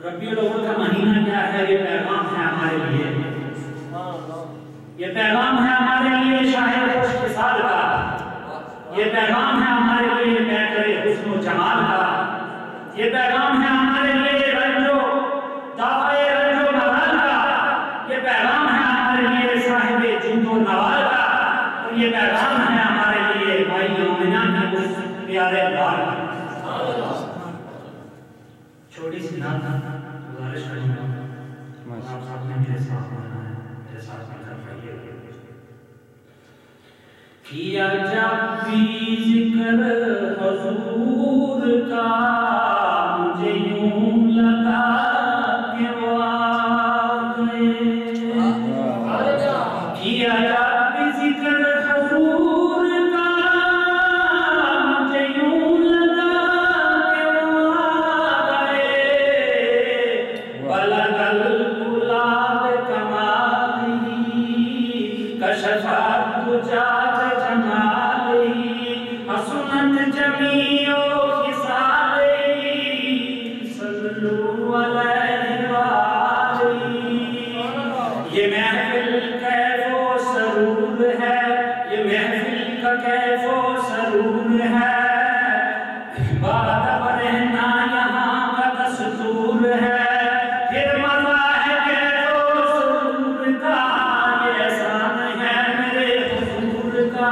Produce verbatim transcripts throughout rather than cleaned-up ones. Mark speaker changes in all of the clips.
Speaker 1: रबीउल अव्वल का महीना क्या है? ये पैगाम है हमारे लिए, ये पैगाम है हमारे लिए शाहिद खुशकिसाल का, ये पैगाम है हमारे लिए बैतरे हुस्न जमाल का, ये पैगाम है हमारे लिए रंजो दाफे रंजो नवाल का, ये पैगाम है हमारे लिए साहिब जिंदो नवाल का, और ये पैगाम है हमारे लिए भाई मोमिना के उस प्यारे लाल का। छोटी सी नात गुजारिश करूंगा, आप सामने मेरे साथ रहना है, मेरे साथ मिलकर पढ़िए। किया जब भी जिक्र हुजूर का, मुझे यूं लगा कि वो आ गए। किया जब भी जिक्र हुजूर का, मुझे यूं लगा कि वो आ गए। बलगल गुलाब कमाली कशफा तुझा हसनत जमीओ खिसाली सल्लु अलैहि वाली। ये महफिल कैफो सरूर है, ये महफिल का कैफो सरूर है, बात रहना यहाँ का दस्तूर है, फिर मजा है कैफो सरूर का, ये एहसान है मेरे हुजूर का।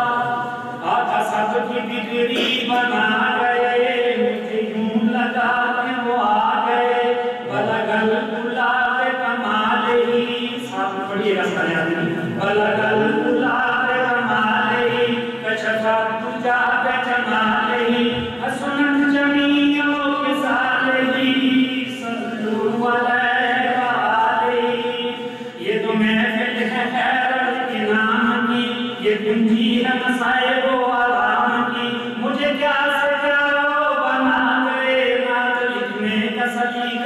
Speaker 1: सबकी बिगड़ी बना गए, मुझे यूं लगा कि वो आ गए। बलगल गुलाब कमाले ही, साथ में पढ़िएगा सारे आदमी। बलगल गुलाब कमाले ही कशफा तुझा जमाले ही, हसनत जमीओ खिसाले ही सल्लु अलैहि वाली। ये तो महफिल है हैरत के नाम की, ये कुंजी है मसाइबो मुझे क्या से क्या बना गए, नात लिखने का सलीका